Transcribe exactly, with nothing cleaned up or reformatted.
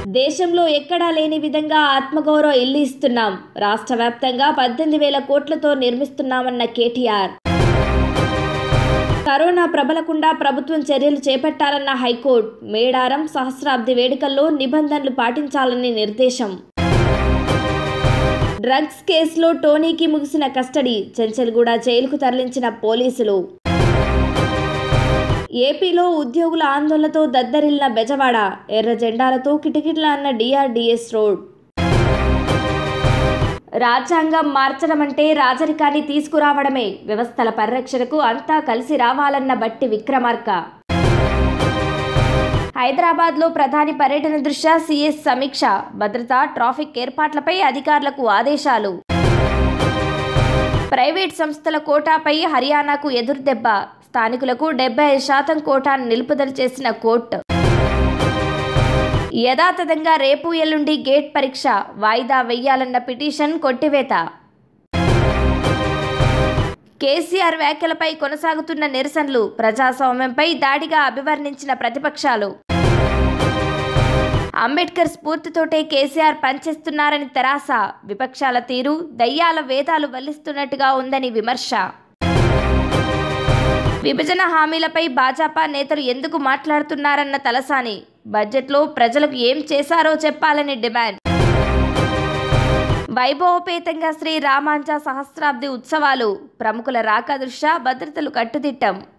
దేశంలో ఎక్కడా లేని విధంగా ఆత్మగౌరవ ఇల్లు ఇస్తున్నాం. రాష్ట్ర వ్యాప్తంగా పద్దెనిమిది వేల కోట్లతో నిర్మిస్తున్నామన్న కేటీఆర్. కరోనా ప్రబలకుండా ప్రభుత్వం చర్యలు చేపట్టాలన్న హైకోర్టు. మేడారం సహస్రాబ్ది వేడుకల్లో నిబంధనలు పాటించాలని నిర్దేశం. డ్రగ్స్ కేసులో టోనీకి ముగిసిన కస్టడీ. చెంచల్గూడ జైలుకు తరలించిన పోలీసులు. ఏపీలో ఉద్యోగుల ఆందోళనతో దద్దరిల్లిన బెజవాడ. ఎర్ర జెండాలతో కిటకిటలా అన్న డిఆర్డీఎస్ రోడ్. రాజ్యాంగం మార్చడం అంటే రాజరికాన్ని తీసుకురావడమే. వ్యవస్థల పరిరక్షణకు అంతా కలిసి రావాలన్న బట్టి విక్రమార్క. హైదరాబాద్లో ప్రధాని పర్యటన దృష్ట్యా సీఎస్ సమీక్ష. భద్రత, ట్రాఫిక్ ఏర్పాట్లపై అధికారులకు ఆదేశాలు. ప్రైవేట్ సంస్థల కోటాపై హర్యానాకు ఎదురుదెబ్బ. స్థానికులకు డెబ్బై ఐదు శాతం కోటాను నిలుపుదల చేసిన కోర్టు. యథాతథంగా రేపు ఎల్లుండి గేట్ పరీక్ష. వాయిదా వెయ్యాలన్న పిటిషన్ కొట్టివేత. కేసీఆర్ వ్యాఖ్యలపై కొనసాగుతున్న నిరసనలు. ప్రజాస్వామ్యంపై దాడిగా అభివర్ణించిన ప్రతిపక్షాలు. అంబేద్కర్ స్ఫూర్తితోటే కేసీఆర్ పనిచేస్తున్నారని తెరాస. విపక్షాల తీరు దయ్యాల వేదాలు వల్లిస్తున్నట్టుగా ఉందని విమర్శ. విభజన హామీలపై భాజపా నేతలు ఎందుకు మాట్లాడుతున్నారన్న తలసాని. బడ్జెట్లో ప్రజలకు ఏం చేశారో చెప్పాలని డిమాండ్. వైభవోపేతంగా శ్రీ రామాంజ సహస్రాబ్ది ఉత్సవాలు. ప్రముఖుల రాక దృష్ట్యా భద్రతలు కట్టుదిట్టం.